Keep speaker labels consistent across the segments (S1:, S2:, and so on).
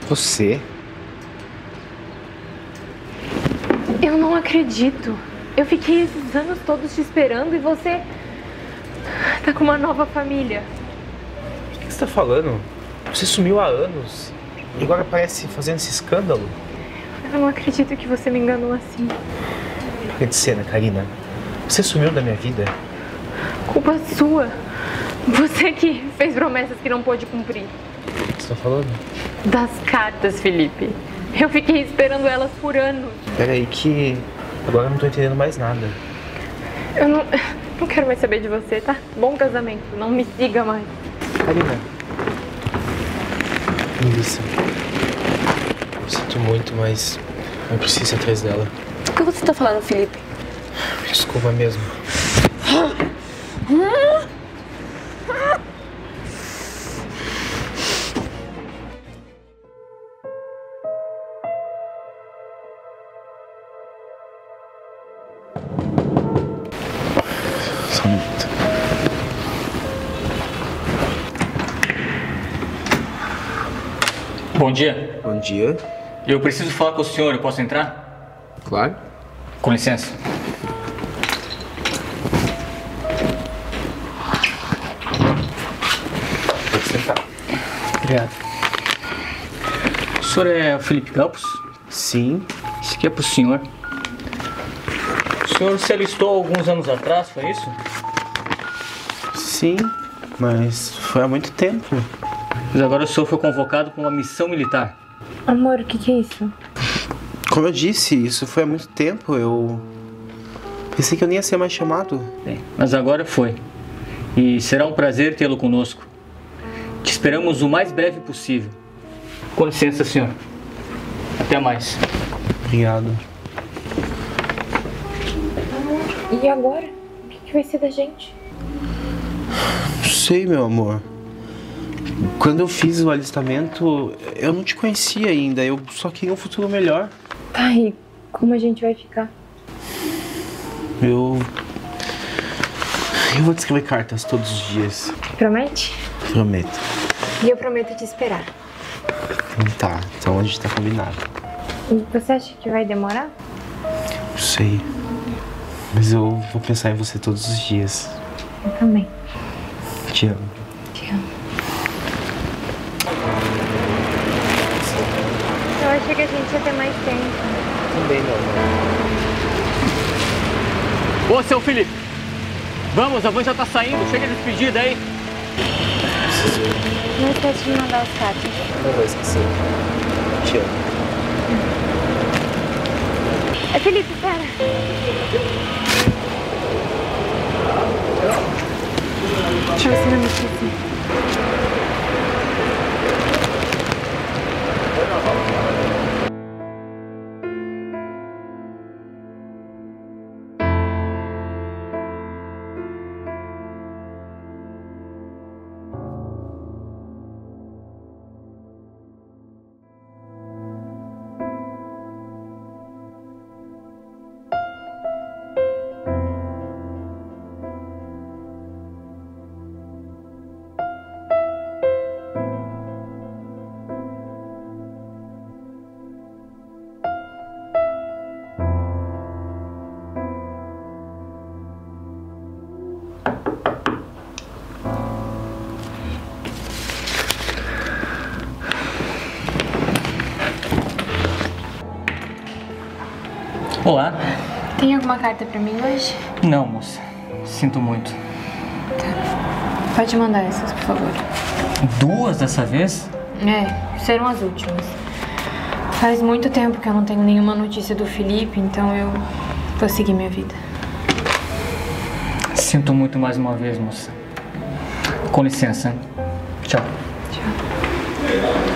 S1: Você?
S2: Eu não acredito. Eu fiquei esses anos todos te esperando e você tá com uma nova família.
S1: O que você tá falando? Você sumiu há anos e agora aparece fazendo esse escândalo?
S2: Eu não acredito que você me enganou assim.
S1: Para de cena, Karina. Você sumiu da minha vida.
S2: Culpa sua. Você que fez promessas que não pôde cumprir.
S1: O que você tá falando?
S2: Das cartas, Felipe. Eu fiquei esperando elas por anos.
S1: Pera aí que agora eu não tô entendendo mais nada.
S2: Eu não quero mais saber de você, tá? Bom casamento. Não me siga mais.
S1: Karina. Melissa. Eu sinto muito, mas eu preciso ir atrás dela.
S3: O que você tá falando, Felipe?
S1: Desculpa mesmo. Só um minuto.
S4: Bom dia.
S1: Bom dia.
S4: Eu preciso falar com o senhor. Eu posso entrar?
S1: Claro.
S4: Com licença.
S1: Pode sentar.
S4: Obrigado. O senhor é o Felipe Campos?
S1: Sim.
S4: Isso aqui é pro senhor. O senhor se alistou alguns anos atrás, foi isso?
S1: Sim, mas foi há muito tempo.
S4: Mas agora o senhor foi convocado para uma missão militar.
S2: Amor, o que é isso?
S1: Como eu disse, isso foi há muito tempo. Eu pensei que eu nem ia ser mais chamado.
S4: Bem, mas agora foi. E será um prazer tê-lo conosco. Te esperamos o mais breve possível. Com licença, senhor. Até mais.
S1: Obrigado.
S2: E agora? O que vai ser da gente?
S1: Não sei, meu amor. Quando eu fiz o alistamento, eu não te conhecia ainda. Eu só queria um futuro melhor.
S2: Tá, e como a gente vai ficar?
S1: Eu vou te escrever cartas todos os dias.
S2: Promete?
S1: Prometo.
S2: E eu prometo te esperar.
S1: Então tá. Então a gente tá combinado.
S2: E você acha que vai demorar?
S1: Não sei. Mas eu vou pensar em você todos os dias.
S2: Eu também.
S1: Te amo.
S2: Te amo. Eu achei que a gente ia ter mais tempo.
S1: Também, meu amor.
S4: Ô, seu Felipe! Vamos, a van já tá saindo. Chega de despedida aí.
S2: Não esquece de mandar as cartas.
S1: Não vou esquecer. Te amo.
S2: Felipe, espera. Deixa eu ver se não me esqueci.
S4: Olá.
S2: Tem alguma carta pra mim hoje?
S4: Não, moça. Sinto muito.
S2: Tá. Pode mandar essas, por favor.
S4: Duas dessa vez?
S2: É, serão as últimas. Faz muito tempo que eu não tenho nenhuma notícia do Felipe, então eu vou seguir minha vida.
S4: Sinto muito mais uma vez, moça. Com licença. Tchau.
S2: Tchau.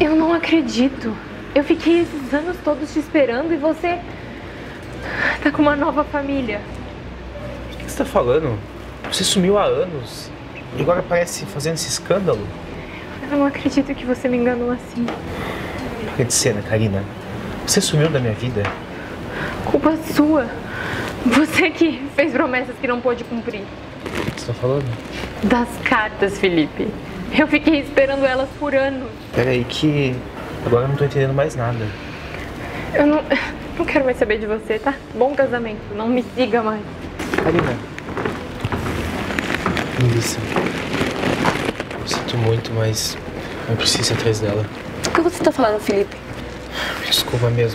S2: Eu não acredito. Eu fiquei esses anos todos te esperando e você tá com uma nova família.
S1: O que você tá falando? Você sumiu há anos e agora aparece fazendo esse escândalo.
S2: Eu não acredito que você me enganou assim.
S1: Para de cena, Karina. Você sumiu da minha vida.
S2: Culpa sua. Você que fez promessas que não pôde cumprir.
S1: O que você tá falando?
S2: Das cartas, Felipe. Eu fiquei esperando elas por anos.
S1: Peraí que agora eu não tô entendendo mais nada.
S2: Eu não quero mais saber de você, tá? Bom casamento. Não me siga mais.
S1: Karina. Melissa. Eu sinto muito, mas eu preciso ir atrás dela.
S3: O que você tá falando, Felipe?
S1: Desculpa mesmo.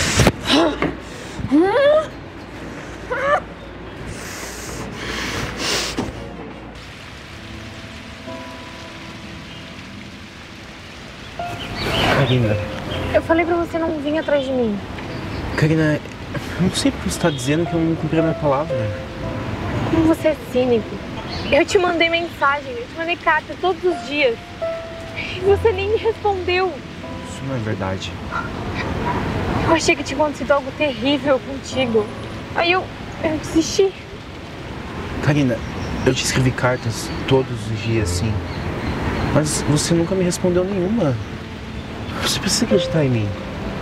S1: Karina.
S2: Eu falei pra você não vir atrás de mim.
S1: Karina, eu não sei porque você tá dizendo que eu não cumpri a minha palavra.
S2: Como você é cínico. Eu te mandei mensagem, eu te mandei carta todos os dias. E você nem me respondeu.
S1: Isso não é verdade.
S2: Eu achei que tinha acontecido algo terrível contigo. Aí eu desisti.
S1: Karina, eu te escrevi cartas todos os dias, sim. Mas você nunca me respondeu nenhuma. Você precisa acreditar em mim.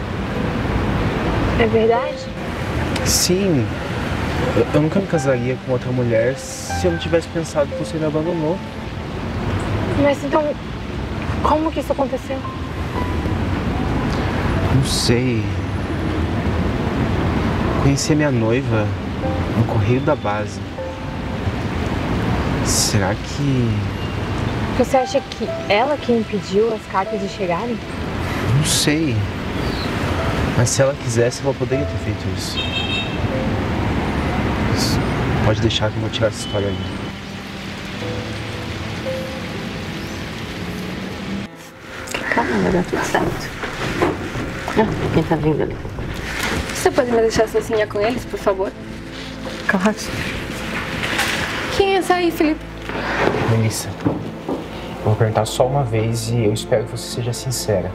S2: É verdade?
S1: Sim. Eu nunca me casaria com outra mulher se eu não tivesse pensado que você me abandonou.
S2: Mas então, como que isso aconteceu?
S1: Não sei. Conheci a minha noiva no correio da base. Será que...
S2: Você acha que ela que impediu as cartas de chegarem?
S1: Não sei. Mas se ela quisesse, ela poderia ter feito isso. Mas pode deixar que eu vou tirar essa história ali.
S3: Calma, vai dar tudo certo. Quem tá vindo ali? Você pode me deixar sozinha com eles, por favor?
S2: Claro.
S3: Quem é essa aí, Felipe?
S1: Melissa, eu vou perguntar só uma vez e eu espero que você seja sincera.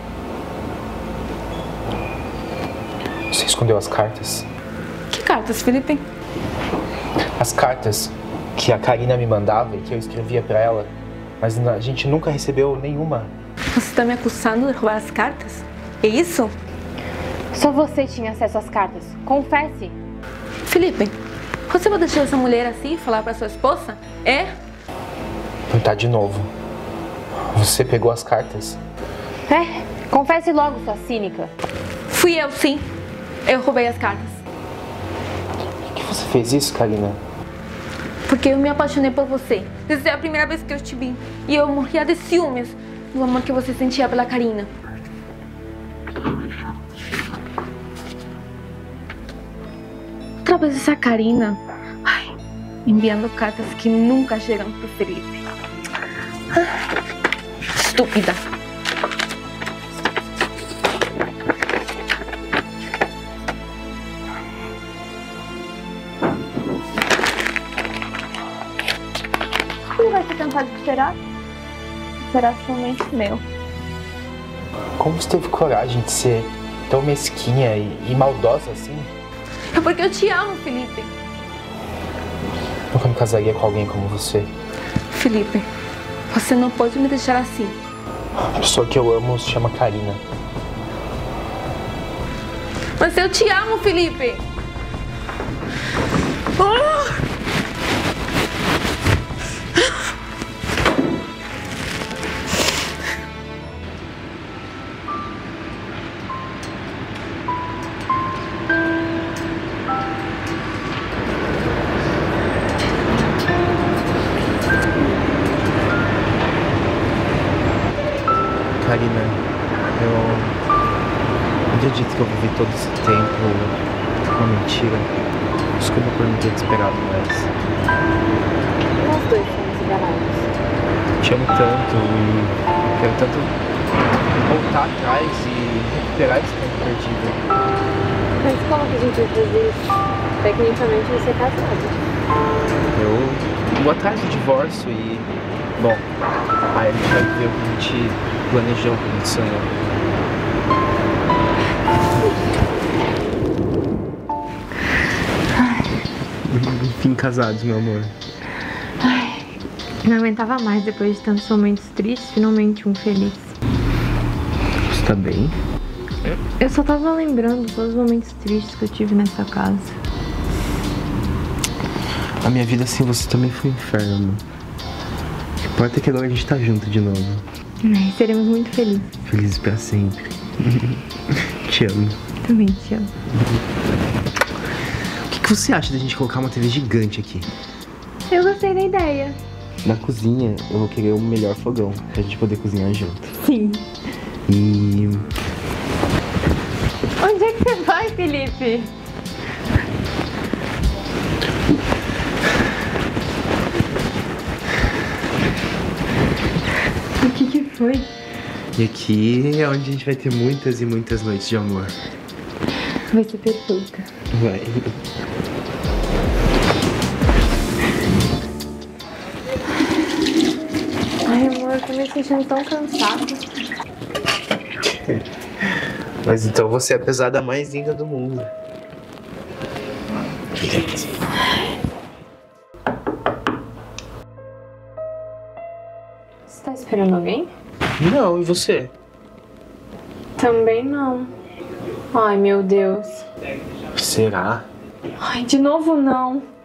S1: Você escondeu as cartas?
S3: Que cartas, Felipe?
S1: As cartas que a Karina me mandava e que eu escrevia pra ela, mas a gente nunca recebeu nenhuma.
S3: Você tá me acusando de roubar as cartas? É isso?
S2: Só você tinha acesso às cartas. Confesse.
S3: Felipe, você vai deixar essa mulher assim e falar pra sua esposa? É?
S1: Perguntar de novo. Você pegou as cartas?
S2: É? Confesse logo, sua cínica.
S3: Fui eu, sim. Eu roubei as cartas.
S1: Por que você fez isso, Karina?
S3: Porque eu me apaixonei por você. Desde a primeira vez que eu te vi. E eu morria de ciúmes do amor que você sentia pela Karina. Outra vez essa Karina. Ai, enviando cartas que nunca chegam pro Felipe. Estúpida. Não vai ser cansado de esperar? Será somente meu.
S1: Como você teve coragem de ser tão mesquinha e maldosa assim?
S3: É porque eu te amo, Felipe.
S1: Nunca me casaria com alguém como você.
S3: Felipe, você não pode me deixar assim.
S1: A pessoa que eu amo se chama Karina.
S3: Mas eu te amo, Felipe.
S1: Karina, eu não acredito que eu vivi todo esse tempo uma mentira. Desculpa por não ter te esperado mais.
S2: Nós dois fomos enganados.
S1: Te amo tanto e quero tanto voltar atrás e recuperar esse tempo perdido.
S2: Mas como que a gente vai fazer isso? Tecnicamente você é casado.
S1: Eu vou atrás do divórcio e... Bom, aí a gente vai ver o que a gente planejamos o que a gente sonhou. Enfim, casados, meu amor.
S2: Ai, não aguentava mais depois de tantos momentos tristes, finalmente um feliz.
S1: Você tá bem?
S2: Eu só tava lembrando todos os momentos tristes que eu tive nessa casa.
S1: A minha vida sem você também foi um inferno, amor. O que importa é que agora a gente tá junto de novo.
S2: Seremos muito felizes.
S1: Felizes pra sempre. Te amo.
S2: Também te amo.
S1: O que você acha da gente colocar uma TV gigante aqui?
S2: Eu gostei da ideia.
S1: Na cozinha, eu vou querer o melhor fogão pra gente poder cozinhar junto.
S2: Sim.
S1: E...
S2: Onde é que você vai, Felipe? O que foi?
S1: E aqui é onde a gente vai ter muitas e muitas noites de amor.
S2: Vai ser perfeita.
S1: Vai.
S2: Ai, amor, eu tô me sentindo tão cansada.
S1: Mas então você é a pesada mais linda do mundo.
S2: Você tá esperando alguém?
S1: Não, e você?
S2: Também não. Ai, meu Deus.
S1: Será?
S2: Ai, de novo não.